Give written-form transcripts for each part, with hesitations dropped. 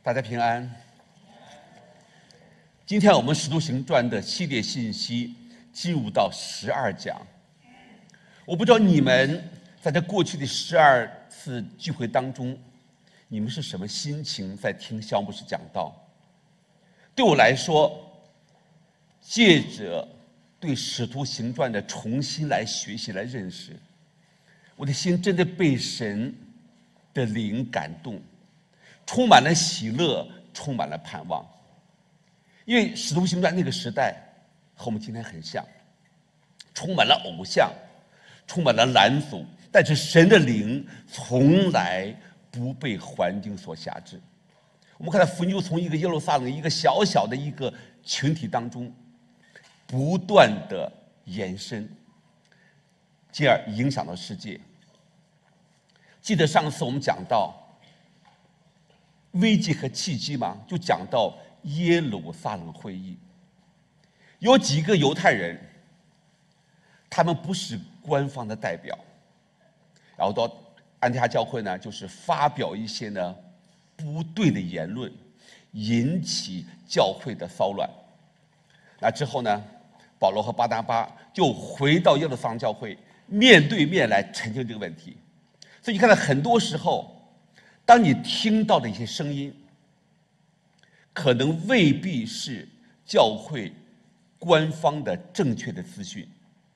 大家平安。今天我们《使徒行传》的系列信息进入到12讲。我不知道你们在这过去的12次聚会当中，你们是什么心情在听肖牧师讲道？对我来说，借着对《使徒行传》的重新来学习、来认识，我的心真的被神的灵感动，充满了喜乐，充满了盼望。因为《使徒行传》那个时代和我们今天很像，充满了偶像，充满了拦阻，但是神的灵从来不被环境所辖制。我们看到福音就从一个耶路撒冷一个小小的一个群体当中不断的延伸，进而影响到世界。记得上次我们讲到危机和契机嘛，就讲到耶路撒冷会议，有几个犹太人，他们不是官方的代表，然后到安提阿教会呢，就是发表一些呢不对的言论，引起教会的骚乱。那之后呢，保罗和巴拿巴就回到耶路撒冷教会，面对面来澄清这个问题。所以你看到很多时候，当你听到的一些声音，可能未必是教会官方的正确的资讯。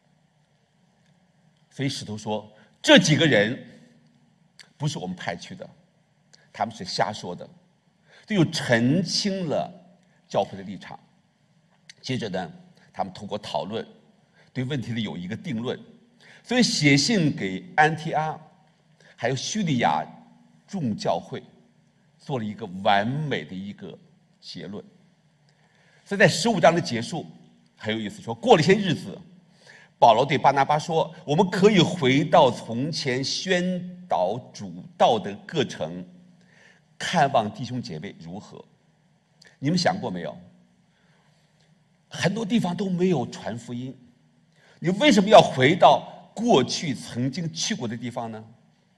所以使徒说，这几个人不是我们派去的，他们是瞎说的，这就澄清了教会的立场。接着呢，他们通过讨论，对问题的有一个定论，所以写信给安提阿还有叙利亚众教会，做了一个完美的一个结论。所以在15章的结束很有意思，说过了一些日子，保罗对巴拿巴说，我们可以回到从前宣导主道的各城，看望弟兄姐妹如何。你们想过没有，很多地方都没有传福音，你为什么要回到过去曾经去过的地方呢？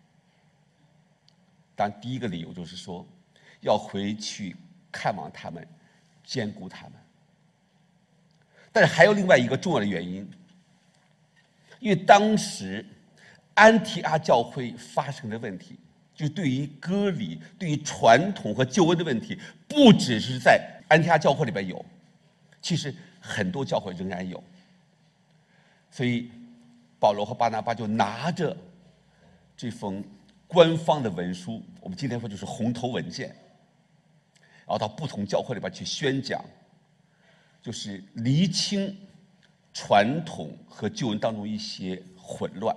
当然第一个理由就是说，要回去看望他们，兼顾他们。但是还有另外一个重要的原因，因为当时安提阿教会发生的问题，就对于割礼、对于传统和救恩的问题，不只是在安提阿教会里边有，其实很多教会仍然有。所以保罗和巴拿巴就拿着这封官方的文书，我们今天说就是红头文件，然后到不同教会里边去宣讲，就是厘清传统和救恩当中一些混乱。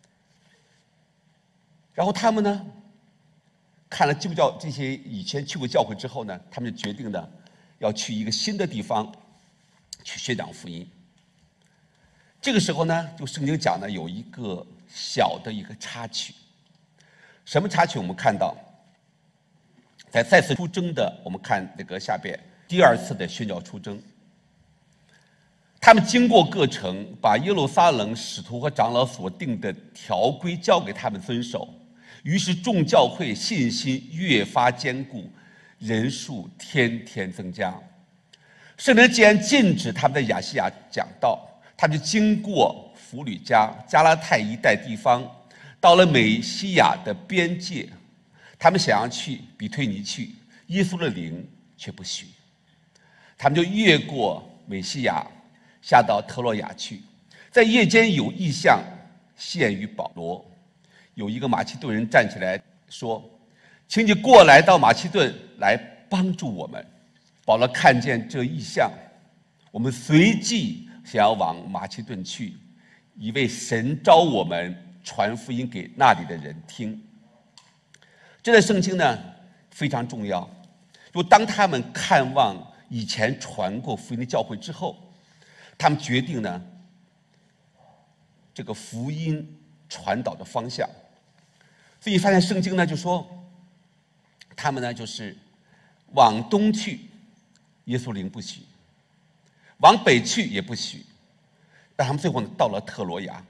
然后他们呢，看了旧教这些以前去过教会之后呢，他们就决定呢，要去一个新的地方去宣讲福音。这个时候呢，就圣经讲呢，有一个小的一个插曲。什么插曲？我们看到，在再次出征的，我们看那个下边第二次的宣教出征，他们经过各城，把耶路撒冷使徒和长老所定的条规交给他们遵守，于是众教会信心越发坚固，人数天天增加。圣灵既然禁止他们在亚细亚讲道，他们就经过弗吕加、加拉太一带地方，到了美西亚的边界，他们想要去比推尼去，耶稣的灵却不许。他们就越过美西亚，下到特洛亚去。在夜间有异象现于保罗，有一个马其顿人站起来说，请你过来到马其顿来帮助我们。保罗看见这异象，我们随即想要往马其顿去，以为神召我们传福音给那里的人听。这段圣经呢非常重要，就当他们看望以前传过福音的教会之后，他们决定呢这个福音传导的方向。所以发现圣经呢就说，他们呢就是往东去，耶稣灵不许；往北去也不许。但他们最后呢到了特罗亚。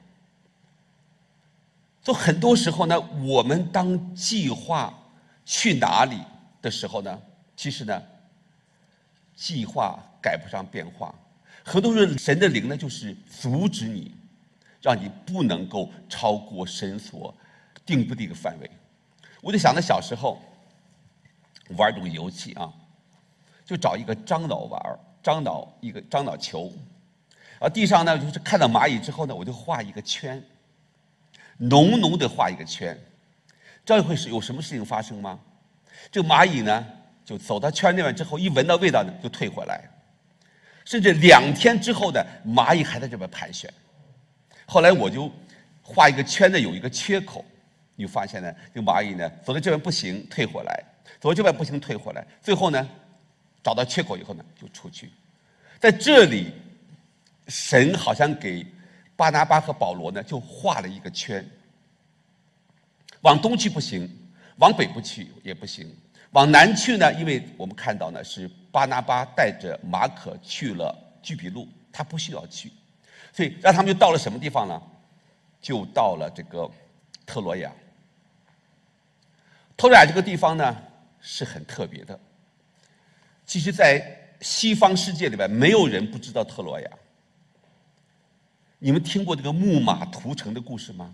所以很多时候呢，我们当计划去哪里的时候呢， 其实呢，计划赶不上变化，很多时候神的灵呢，就是阻止你，让你不能够超过神所定的一个范围。我就想到小时候玩一种游戏啊，就找一个樟脑玩，樟脑球，地上呢就是看到蚂蚁之后呢，我就画一个圈，浓浓的画一个圈，这样会是有什么事情发生吗？这个蚂蚁呢，就走到圈那边之后，一闻到味道呢，就退回来，甚至2天之后呢，蚂蚁还在这边盘旋。后来我就画一个圈呢，有一个缺口，你发现呢，这个蚂蚁呢，走到这边不行，退回来；走到这边不行，退回来。最后呢，找到缺口以后呢，就出去。在这里，神好像给巴拿巴和保罗呢，就画了一个圈。往东去不行，往北不去也不行，往南去呢，因为我们看到呢，是巴拿巴带着马可去了居比路，他不需要去，所以让他们就到了什么地方呢？就到了这个特罗亚。特罗亚这个地方呢，是很特别的。其实，在西方世界里边，没有人不知道特罗亚。你们听过这个木马屠城的故事吗？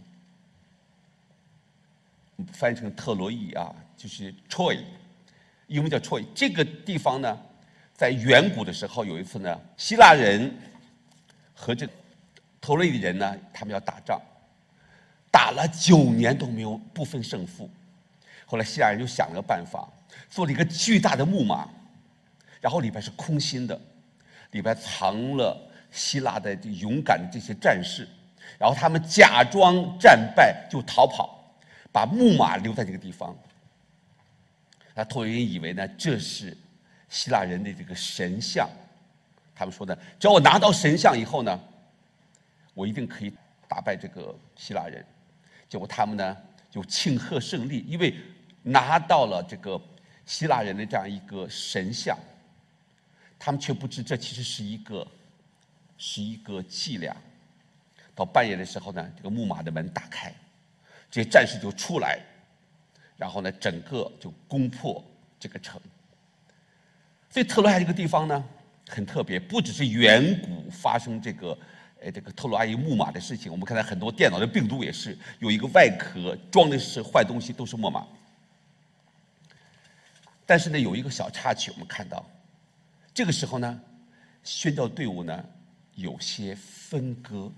翻译成特洛伊啊，就是 Troy， 英文叫 Troy。这个地方呢，在远古的时候，有一次呢，希腊人和这特洛伊人呢，他们要打仗，打了9年都没有不分胜负。后来希腊人就想了个办法，做了一个巨大的木马，然后里边是空心的，里边藏了希腊的勇敢的这些战士，然后他们假装战败就逃跑。把木马留在这个地方，那托人以为呢，这是希腊人的这个神像。他们说呢，只要我拿到神像以后呢，我一定可以打败这个希腊人。结果他们呢就庆贺胜利，因为拿到了这个希腊人的这样一个神像，他们却不知这其实是一个伎俩。到半夜的时候呢，这个木马的门打开。这些战士就出来，然后呢，整个就攻破这个城。所以特罗亚这个地方呢，很特别，不只是远古发生这个特罗亚木马的事情，我们看到很多电脑的病毒也是有一个外壳装的是坏东西，都是木马。但是呢，有一个小插曲，我们看到，这个时候呢，宣教队伍呢有些分割，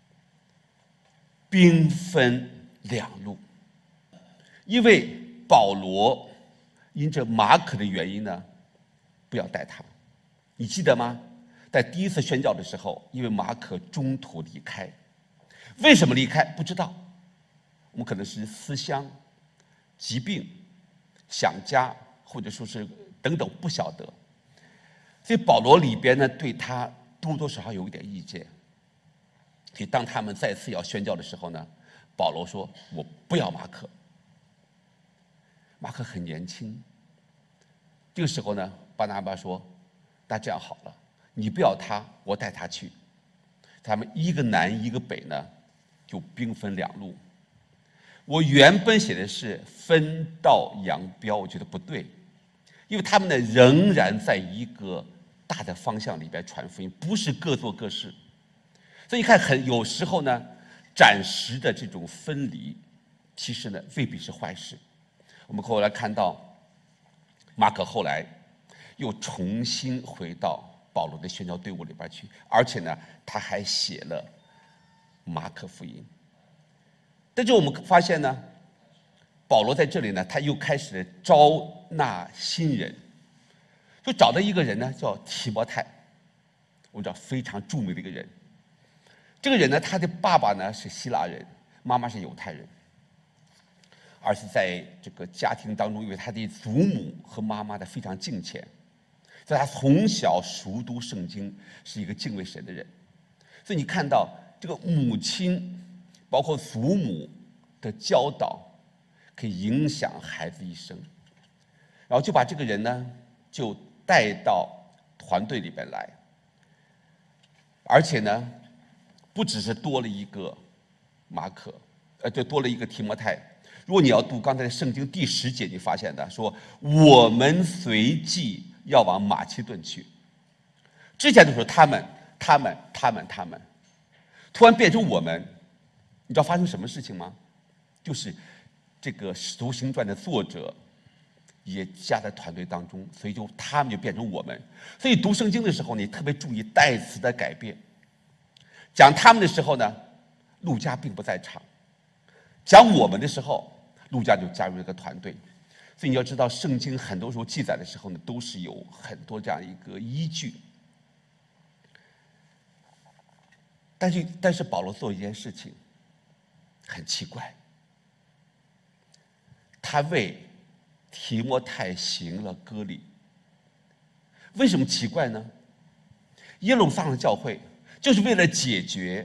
兵分2路，因为保罗因着马可的原因呢，不要带他。你记得吗？在第一次宣教的时候，因为马可中途离开，为什么离开？不知道。我们可能是思乡、疾病、想家，或者说是等等，不晓得。所以保罗里边呢，对他多多少少有一点意见。所以当他们再次要宣教的时候呢，保罗说：“我不要马可。”马可很年轻。这个时候呢，巴拿巴说：“那这样好了，你不要他，我带他去。”他们一个南一个北呢，就兵分2路。我原本写的是分道扬镳，我觉得不对，因为他们呢仍然在一个大的方向里边传福音，不是各做各事。所以你看，有时候呢，暂时的这种分离，其实呢未必是坏事。我们后来看到，马可后来又重新回到保罗的宣教队伍里边去，而且呢，他还写了马可福音。但是我们发现呢，保罗在这里呢，他又开始招纳新人，就找到一个人呢，叫提摩太，我们知道非常著名的一个人。这个人呢，他的爸爸呢是希腊人，妈妈是犹太人，而是在这个家庭当中，因为他的祖母和妈妈的非常敬虔，所以他从小熟读圣经，是一个敬畏神的人。所以你看到这个母亲，包括祖母的教导，可以影响孩子一生。然后就把这个人呢，就带到团队里边来，而且呢，不只是多了一个马可，就多了一个提摩太， 如果你要读刚才的圣经第10节，你发现的说我们随即要往马其顿去。之前都说他们，突然变成我们，你知道发生什么事情吗？就是这个《使徒行传》的作者也加在团队当中，所以他们就变成我们。所以读圣经的时候，你特别注意代词的改变。讲他们的时候呢，路加并不在场；讲我们的时候，路加就加入这个团队。所以你要知道，圣经很多时候记载的时候呢，都是有很多这样一个依据。但是保罗做一件事情很奇怪，他为提摩太行了割礼。为什么奇怪呢？耶路撒冷教会就是为了解决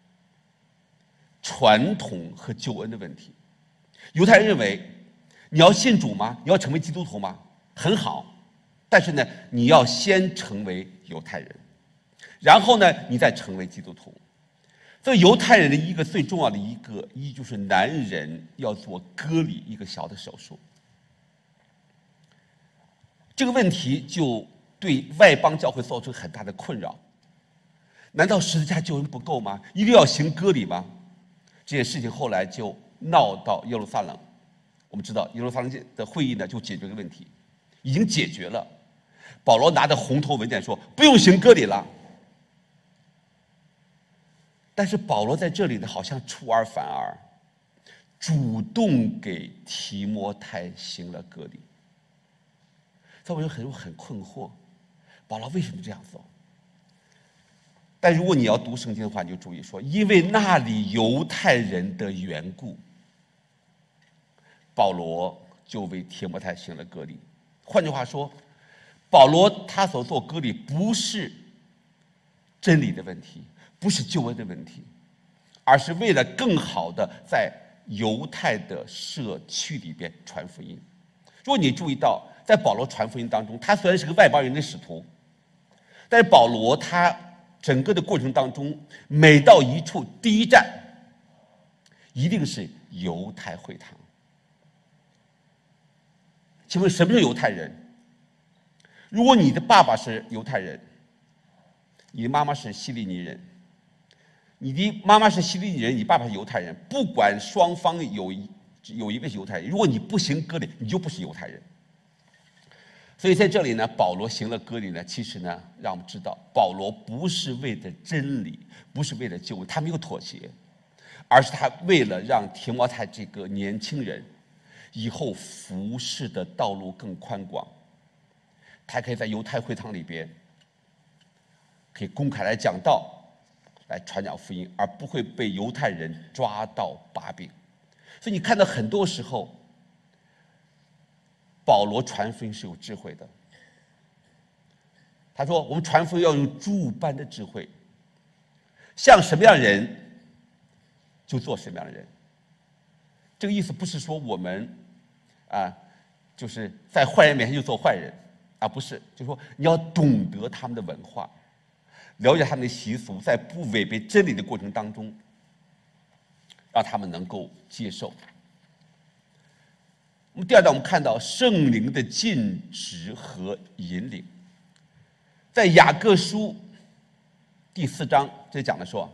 传统和救恩的问题。犹太人认为，你要信主吗？你要成为基督徒吗？很好，但是呢，你要先成为犹太人，然后呢，你再成为基督徒。所以犹太人的一个最重要的一就是男人要做割礼，一个小的手术。这个问题就对外邦教会造成很大的困扰。难道十字架救恩不够吗？一定要行割礼吗？这件事情后来就闹到耶路撒冷。我们知道耶路撒冷的会议呢，就解决这个问题，已经解决了。保罗拿着红头文件说，不用行割礼了。但是保罗在这里呢，好像出尔反尔，主动给提摩太行了割礼。所以我就很困惑，保罗为什么这样做？但如果你要读圣经的话，你就注意说，因为那里犹太人的缘故，保罗就为提摩太行了割礼。换句话说，保罗他所做割礼不是真理的问题，不是救恩的问题，而是为了更好的在犹太的社区里边传福音。如果你注意到，在保罗传福音当中，他虽然是个外邦人的使徒，但是保罗他整个的过程当中，每到一处，第一站一定是犹太会堂。请问什么是犹太人？如果你的爸爸是犹太人，你的妈妈是希利尼人，你的妈妈是希利尼人，你爸爸是犹太人，不管双方有一个是犹太人，如果你不行割礼，你就不是犹太人。所以在这里呢，保罗行了割礼呢，其实呢，让我们知道，保罗不是为了真理，不是为了救恩，他没有妥协，而是他为了让提摩太这个年轻人以后服侍的道路更宽广，他可以在犹太会堂里边可以公开来讲道，来传讲福音，而不会被犹太人抓到把柄。所以你看到很多时候，保罗传福音是有智慧的。他说：“我们传福音要用猪般的智慧，像什么样的人就做什么样的人。”这个意思不是说我们就是在坏人面前就做坏人，不是，就是说你要懂得他们的文化，了解他们的习俗，在不违背真理的过程当中，让他们能够接受。我们第二段，我们看到圣灵的禁止和引领。在雅各书第4章，这讲的说：“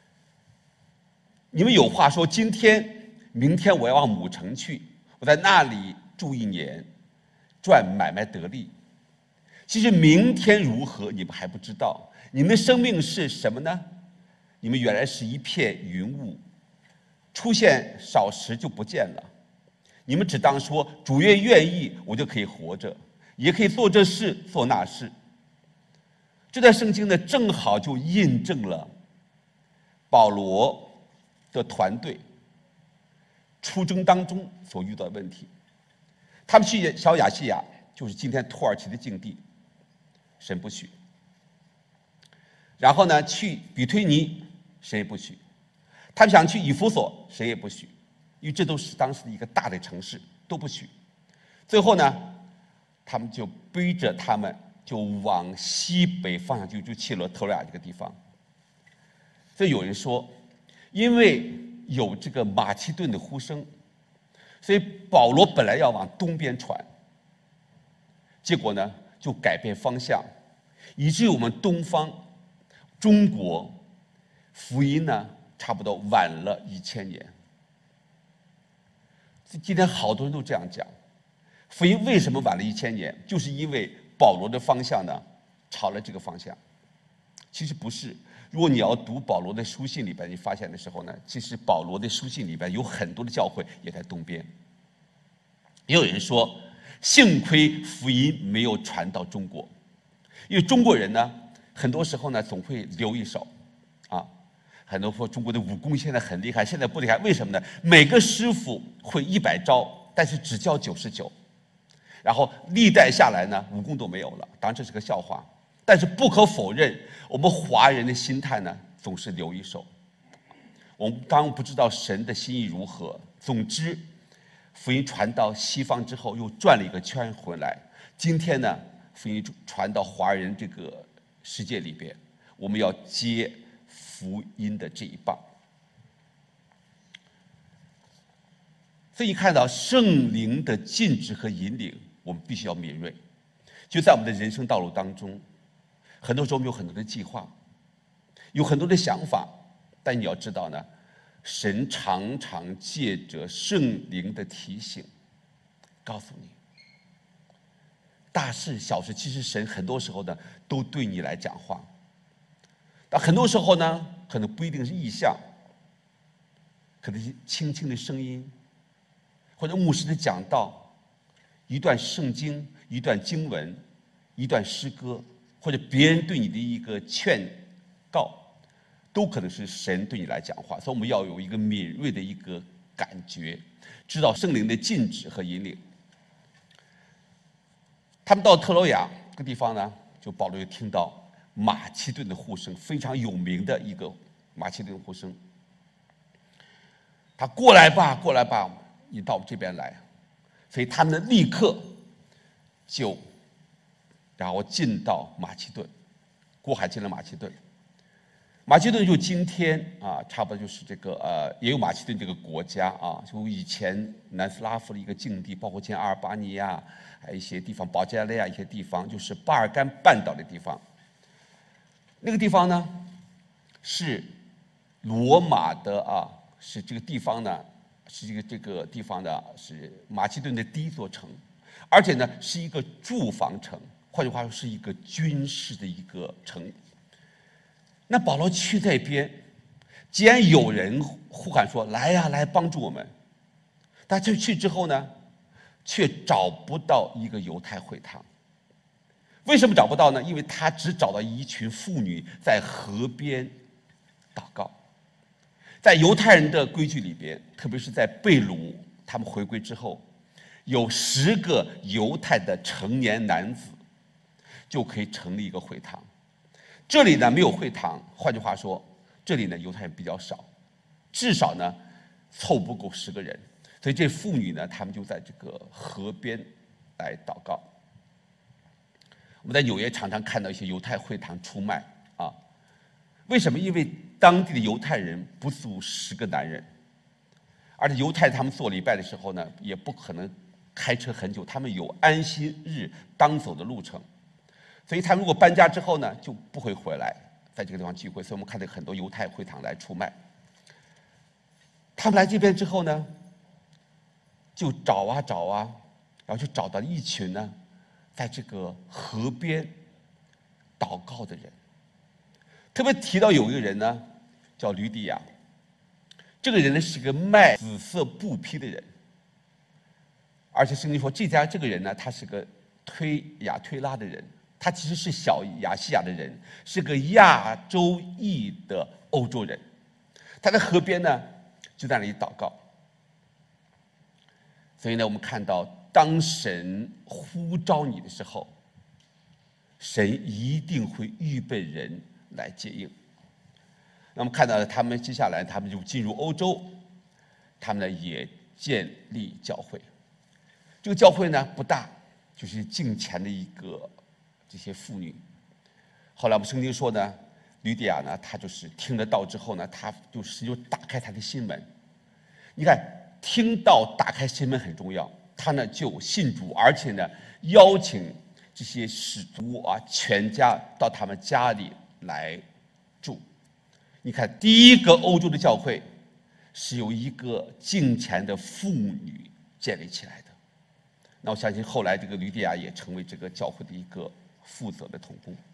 你们有话说，今天、明天我要往母城去，我在那里住1年，赚买卖得利。其实明天如何，你们还不知道。你们的生命是什么呢？你们原来是一片云雾，出现少时就不见了。你们只当说，主愿意，我就可以活着，也可以做这事做那事。”这段圣经呢，正好就印证了保罗的团队出征当中所遇到的问题。他们去小亚细亚，就是今天土耳其的境地，神不许。然后呢，去比推尼，神也不许。他们想去以弗所，神也不许，因为这都是当时的一个大的城市，都不许。最后呢，他们就背着他们就往西北方向就去了特罗亚这个地方。所以有人说，因为有这个马其顿的呼声， 所以保罗本来要往东边传，结果呢就改变方向，以至于我们东方中国福音呢差不多晚了1000年。今天好多人都这样讲，福音为什么晚了1000年？就是因为保罗的方向呢朝了这个方向。其实不是，如果你要读保罗的书信里边，你发现的时候呢，其实保罗的书信里边有很多的教会也在东边。也有人说，幸亏福音没有传到中国，因为中国人呢，很多时候呢总会留一手，啊，很多说中国的武功现在很厉害，现在不厉害，为什么呢？每个师傅会100招，但是只教99，然后历代下来呢，武功都没有了。当然这是个笑话，但是不可否认，我们华人的心态呢，总是留一手。我们当然不知道神的心意如何，总之，福音传到西方之后，又转了一个圈回来。今天呢，福音传到华人这个世界里边，我们要接福音的这一棒。所以看到圣灵的禁止和引领，我们必须要敏锐。就在我们的人生道路当中，很多时候我们有很多的计划，有很多的想法，但你要知道呢，神常常借着圣灵的提醒，告诉你，大事小事，其实神很多时候呢，都对你来讲话。但很多时候呢，可能不一定是意象，可能是轻轻的声音，或者牧师的讲道，一段圣经，一段经文，一段诗歌，或者别人对你的一个劝告，都可能是神对你来讲话。所以我们要有一个敏锐的一个感觉，知道圣灵的禁止和引领。他们到特罗亚这个地方呢，就保罗就听到马其顿的呼声，非常有名的一个马其顿的呼声。他过来吧，过来吧，你到这边来。所以他们立刻就然后进到马其顿，过海进了马其顿。马其顿就今天啊，差不多就是这个也有马其顿这个国家啊，就以前南斯拉夫的一个境地，包括前阿尔巴尼亚，还有一些地方，保加利亚一些地方，就是巴尔干半岛的地方。那个地方呢，是罗马的啊，是这个地方呢，是这个地方呢，是马其顿的第一座城，而且呢是一个住房城，换句话说是一个军事的一个城。那保罗去那边，既然有人呼喊说来呀，来帮助我们，但这去之后呢，却找不到一个犹太会堂。为什么找不到呢？因为他只找到一群妇女在河边祷告。在犹太人的规矩里边，特别是在被掳他们回归之后，有10个犹太的成年男子就可以成立一个会堂。这里呢没有会堂，换句话说，这里呢犹太人比较少，至少呢凑不够10个人，所以这妇女呢，她们就在这个河边来祷告。我们在纽约常常看到一些犹太会堂出卖啊，为什么？因为当地的犹太人不足10个男人，而且犹太他们做礼拜的时候呢，也不可能开车很久，他们有安息日当走的路程，所以他们如果搬家之后呢，就不会回来在这个地方聚会。所以我们看到很多犹太会堂来出卖。他们来这边之后呢，就找啊找啊，然后就找到一群呢，在这个河边祷告的人。特别提到有一个人呢，叫吕底亚。这个人呢是个卖紫色布匹的人，而且圣经说这个人呢，他是个推亚推拉的人，他其实是小亚细亚的人，是个亚洲裔的欧洲人。他在河边呢，就在那里祷告。所以呢，我们看到，当神呼召你的时候，神一定会预备人来接应。那么看到他们接下来，他们就进入欧洲，他们呢也建立教会。这个教会呢不大，就是敬虔的一个这些妇女。后来我们圣经说呢，吕底亚呢，她就是听了道之后呢，她就打开她的心门。你看， 听到打开心门很重要，他呢就信主，而且呢邀请这些使徒啊全家到他们家里来住。你看，第一个欧洲的教会是由一个敬虔的妇女建立起来的。那我相信后来这个吕底亚也成为这个教会的一个负责的同工。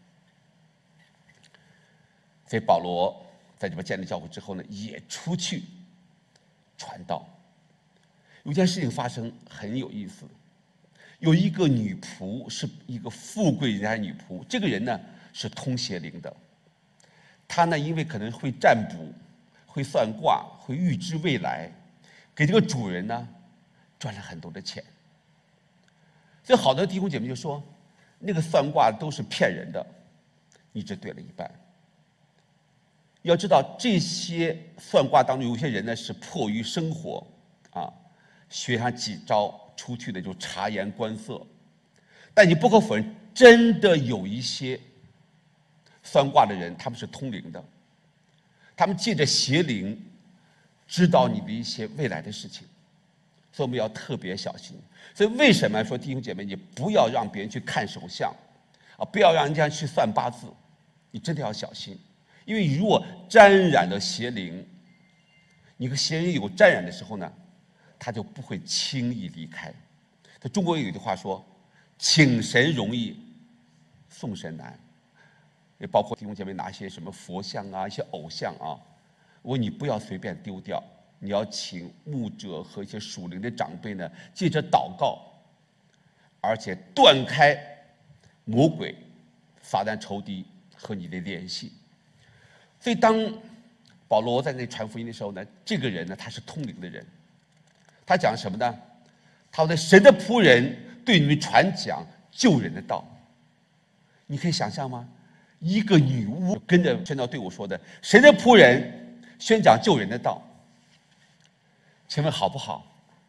所以保罗在这边建立教会之后呢，也出去传道。有件事情发生很有意思，有一个女仆，是一个富贵人家的女仆，这个人呢是通邪灵的。她呢因为可能会占卜、会算卦、会预知未来，给这个主人呢赚了很多的钱。所以好多弟兄姐妹就说，那个算卦都是骗人的，你只对了一半。要知道，这些算卦当中，有些人呢是迫于生活啊，学上几招出去的就察言观色。但你不可否认，真的有一些算卦的人，他们是通灵的，他们借着邪灵知道你的一些未来的事情，所以我们要特别小心。所以为什么说弟兄姐妹，你不要让别人去看手相啊，不要让人家去算八字，你真的要小心。因为如果沾染了邪灵，你和邪灵有沾染的时候呢，他就不会轻易离开。中国有一句话说，请神容易送神难，也包括弟兄姐妹拿些什么佛像啊，一些偶像啊，我说你不要随便丢掉，你要请牧者和一些属灵的长辈呢，借着祷告，而且断开魔鬼撒旦仇敌和你的联系。所以当保罗在那里传福音的时候呢，这个人呢他是通灵的人，他讲什么呢？他说神的仆人对你们传讲救人的道。你可以想象吗？一个女巫跟着宣教队伍说的，神的仆人宣讲救人的道，请问好不好？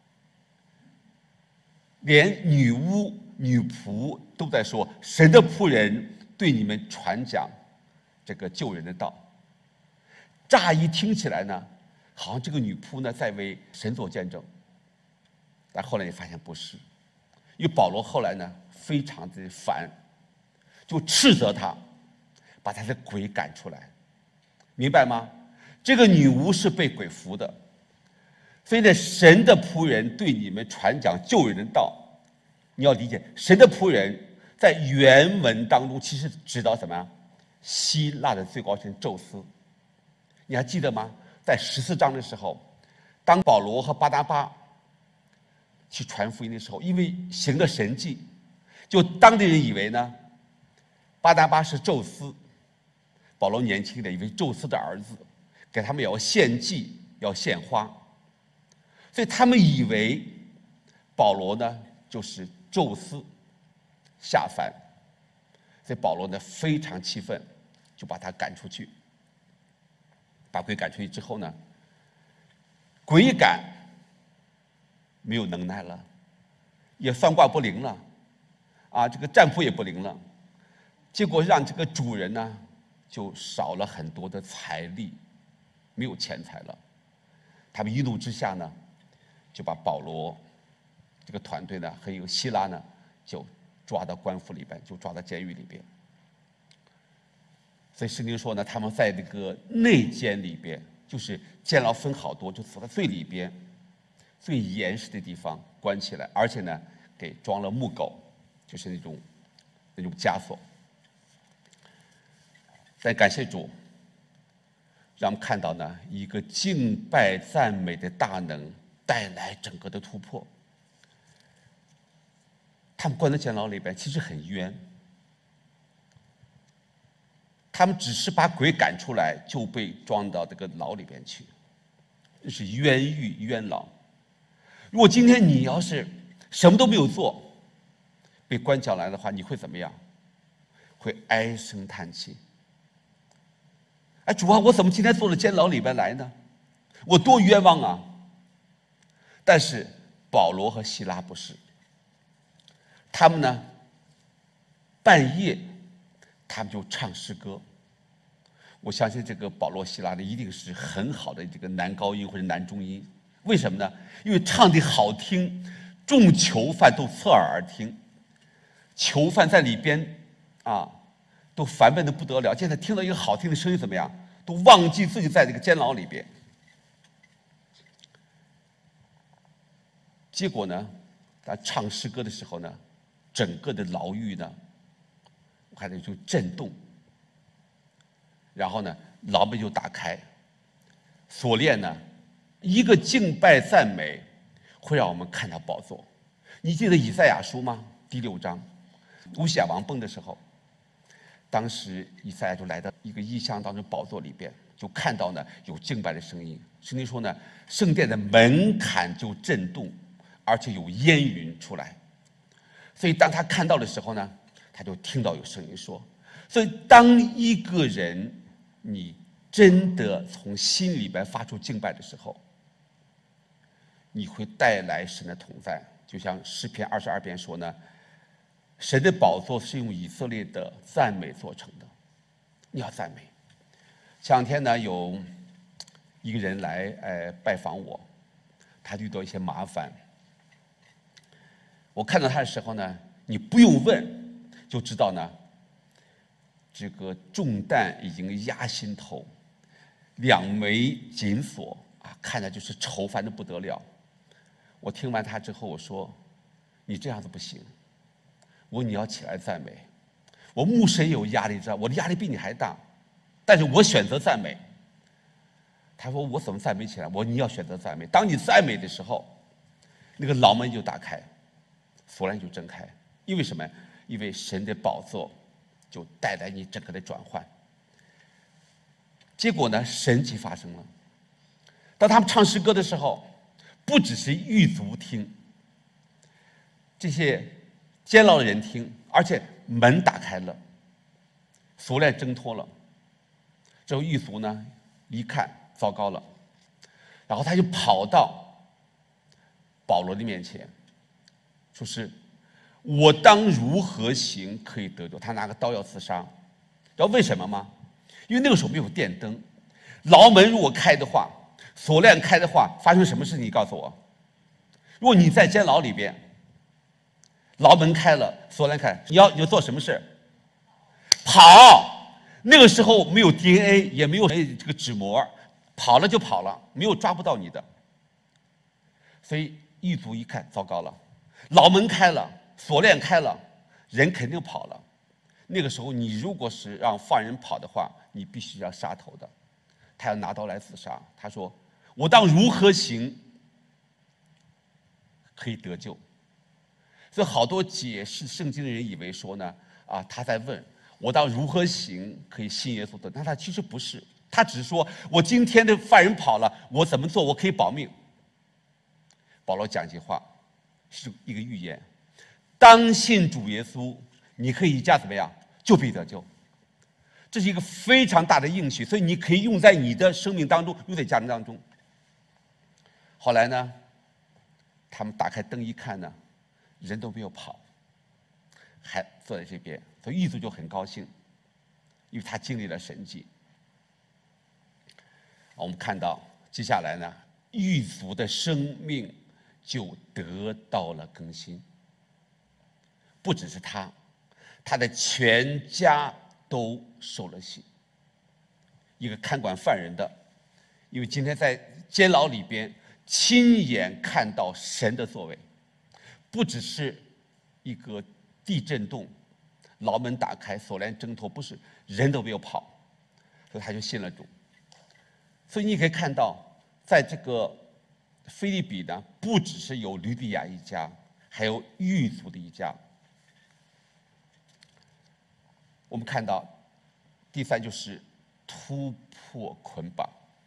连女巫、女仆都在说神的仆人对你们传讲这个救人的道。乍一听起来呢，好像这个女仆呢在为神做见证，但后来你发现不是，因为保罗后来呢非常的烦，就斥责他，把他的鬼赶出来，明白吗？这个女巫是被鬼附的，所以呢，神的仆人对你们传讲救人的道，你要理解，神的仆人在原文当中其实指到什么呀？希腊的最高神宙斯。你还记得吗？在14章的时候，当保罗和巴拿巴去传福音的时候，因为行了神迹，就当地人以为呢，巴拿巴是宙斯，保罗年轻的以为宙斯的儿子，给他们也要献祭，要献花，所以他们以为保罗呢就是宙斯下凡，所以保罗呢非常气愤，就把他赶出去。把鬼赶出去之后呢，鬼赶没有能耐了，也算卦不灵了，啊，这个占卜也不灵了，结果让这个主人呢就少了很多的财力，没有钱财了。他们一怒之下呢，就把保罗这个团队呢还有希拉呢，就抓到官府里边，就抓到监狱里边。所以圣经说呢，他们在这个内监里边，就是监牢分好多，就走到最里边、最严实的地方关起来，而且呢，给装了木狗，就是那种枷锁。但感谢主，让我们看到呢，一个敬拜赞美的大能带来整个的突破。他们关在监牢里边，其实很冤。他们只是把鬼赶出来，就被装到这个牢里边去，这是冤狱冤牢。如果今天你要是什么都没有做，被关起来的话，你会怎么样？会唉声叹气。哎，主啊，我怎么今天坐到监牢里边来呢？我多冤枉啊！但是保罗和希拉不是，他们呢，半夜他们就唱诗歌。我相信这个保罗希拉的一定是很好的这个男高音或者男中音， 为什么呢？因为唱得好听，众囚犯都侧耳而听，囚犯在里边都烦闷的不得了。现在听到一个好听的声音，怎么样？都忘记自己在这个监牢里边。结果呢，他唱诗歌的时候呢，整个的牢狱呢，我看着就震动。然后呢，牢门就打开，锁链呢，一个敬拜赞美，会让我们看到宝座。你记得以赛亚书吗？第6章，乌西雅王崩的时候，当时以赛亚就来到一个异象当中，宝座里边就看到呢有敬拜的声音。圣经说呢，圣殿的门槛就震动，而且有烟云出来。所以当他看到的时候呢，他就听到有声音说。所以当一个人你真的从心里边发出敬拜的时候，你会带来神的同在。就像诗篇22篇说呢，神的宝座是用以色列的赞美做成的，你要赞美。前两天呢，有一个人来拜访我，他遇到一些麻烦。我看到他的时候呢，你不用问就知道呢，这个重担已经压心头，两眉紧锁看着就是愁烦的不得了。我听完他之后，我说：“你这样子不行。”我说：“你要起来赞美。”我牧师也有压力，知道我的压力比你还大，但是我选择赞美。他说：“我怎么赞美起来？”我说：“你要选择赞美。当你赞美的时候，那个牢门就打开，锁链就挣开。因为什么？因为神的宝座就带来你整个的转换。结果呢，神迹发生了。当他们唱诗歌的时候，不只是狱卒听，这些监牢的人听，而且门打开了，锁链挣脱了。这个狱卒呢，一看糟糕了，然后他就跑到保罗的面前，说是我当如何行可以得救？他拿个刀要自杀，知道为什么吗？因为那个时候没有电灯，牢门如果开的话，锁链开的话，发生什么事情？你告诉我。如果你在监牢里边，牢门开了，锁链开，你要做什么事？跑。那个时候没有 DNA， 也没有这个指模，跑了就跑了，没有抓不到你的。所以狱卒一看，糟糕了，牢门开了，锁链开了，人肯定跑了。那个时候你如果是让犯人跑的话，你必须要杀头的。他要拿刀来自杀。他说：“我当如何行可以得救？”所以好多解释圣经的人以为说呢，他在问我当如何行可以信耶稣的，但他其实不是，他只是说我今天的犯人跑了，我怎么做我可以保命。保罗讲一句话，是一个预言：当信主耶稣，你可以一家怎么样就必得救。这是一个非常大的应许，所以你可以用在你的生命当中，用在家庭当中。后来呢，他们打开灯一看呢，人都没有跑，还坐在这边，所以狱卒就很高兴，因为他经历了神迹。我们看到接下来呢，狱卒的生命就得到了更新。不只是他，他的全家都受了洗。一个看管犯人的，因为今天在监牢里边亲眼看到神的作为，不只是一个地震动，牢门打开，锁链挣脱，不是，人都没有跑，所以他就信了主。所以你可以看到，在这个腓立比呢，不只是有吕底亚一家，还有狱卒的一家。我们看到第三就是突破捆绑。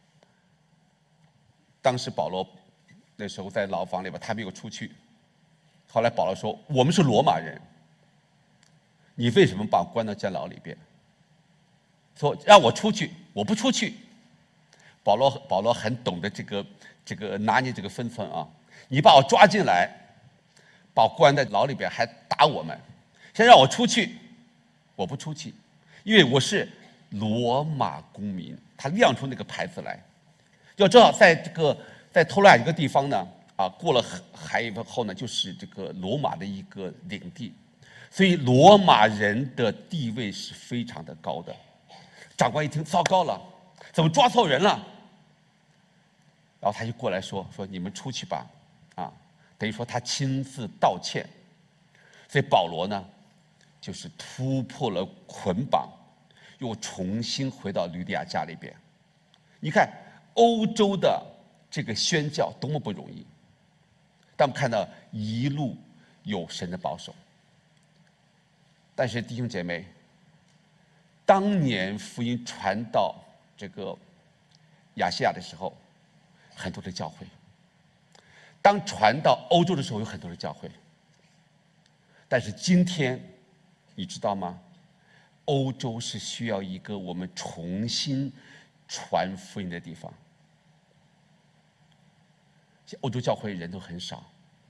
当时保罗那时候在牢房里边，他没有出去。后来保罗说：“我们是罗马人，你为什么把我关到监牢里边？说让我出去，我不出去。”保罗很懂得这个拿捏这个分寸啊！你把我抓进来，把我关在牢里边，还打我们，先让我出去，我不出去，因为我是罗马公民。他亮出那个牌子来，要知道，在在托拉一个地方呢，过了海以后呢，就是这个罗马的一个领地，所以罗马人的地位是非常的高的。长官一听，糟糕了，怎么抓错人了？然后他就过来说你们出去吧，等于说他亲自道歉。所以保罗呢，就是突破了捆绑，又重新回到吕底亚家里边。你看欧洲的这个宣教多么不容易，但我们看到一路有神的保守。但是弟兄姐妹，当年福音传到这个亚细亚的时候，很多的教会；当传到欧洲的时候，有很多的教会。但是今天，你知道吗？欧洲是需要一个我们重新传福音的地方。欧洲教会人都很少，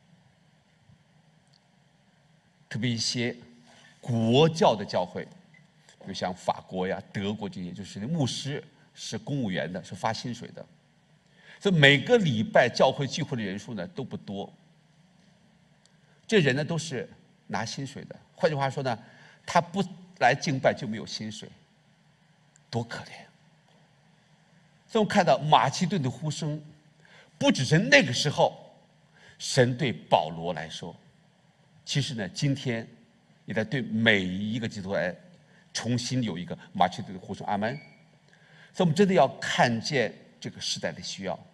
特别一些国教的教会，比如像法国呀、德国这些，就是牧师是公务员的，是发薪水的，所以每个礼拜教会聚会的人数呢都不多。这人呢都是拿薪水的，换句话说呢，他不来敬拜就没有薪水，多可怜！所以我们看到马其顿的呼声，不只是那个时候神对保罗来说，其实呢，今天也在对每一个基督徒来重新有一个马其顿的呼声。阿门。所以我们真的要看见这个时代的需要。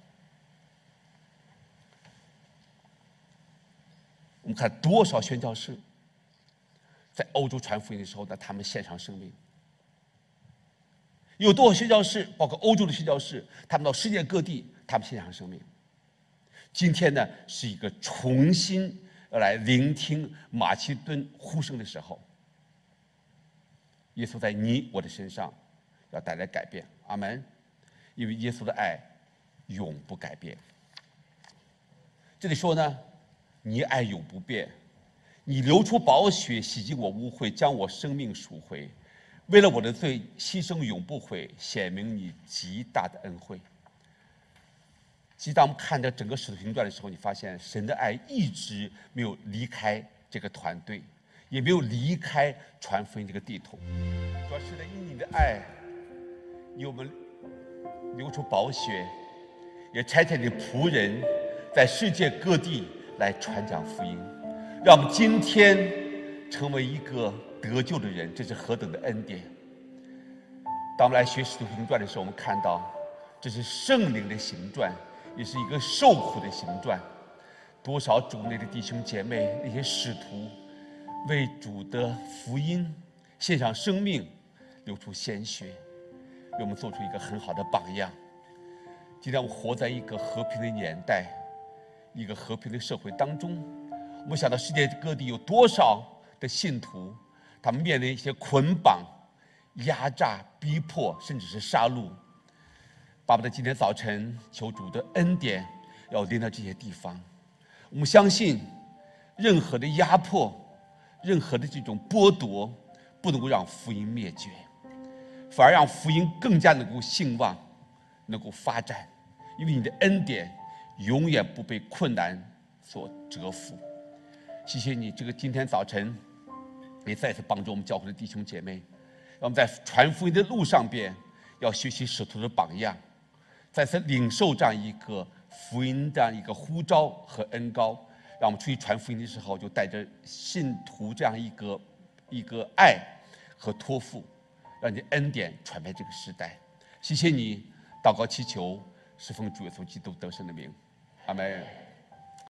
我们看多少宣教士在欧洲传福音的时候呢，他们献上生命；有多少宣教士，包括欧洲的宣教士，他们到世界各地，他们献上生命。今天呢，是一个重新来聆听马其顿呼声的时候。耶稣在你我的身上要带来改变，阿门。因为耶稣的爱永不改变。这里说呢，你爱永不变，你流出宝血洗净我污秽，将我生命赎回，为了我的罪牺牲永不悔，显明你极大的恩惠。其实当我们看到整个使徒行传的时候，你发现神的爱一直没有离开这个团队，也没有离开传福音这个地图。主要是呢，因你的爱，你我们流出宝血，也差遣你的仆人在世界各地来传讲福音，让我们今天成为一个得救的人，这是何等的恩典！当我们来学使徒行传的时候，我们看到这是圣灵的行传，也是一个受苦的行传。多少主内的弟兄姐妹，那些使徒为主的福音献上生命，流出鲜血，为我们做出一个很好的榜样。今天我们活在一个和平的年代，一个和平的社会当中，我们想到世界各地有多少的信徒，他们面临一些捆绑、压榨、逼迫，甚至是杀戮。巴不得今天早晨求主的恩典要临到这些地方。我们相信，任何的压迫，任何的这种剥夺，不能够让福音灭绝，反而让福音更加能够兴旺，能够发展。因为你的恩典永远不被困难所折服。谢谢你，这个今天早晨也再次帮助我们教会的弟兄姐妹，让我们在传福音的路上边要学习使徒的榜样，再次领受这样一个福音这样一个呼召和恩膏，让我们出去传福音的时候，就带着信徒这样一个爱和托付，让你的恩典传遍这个时代。谢谢你，祷告祈求，是奉主耶稣基督得胜的名，阿门。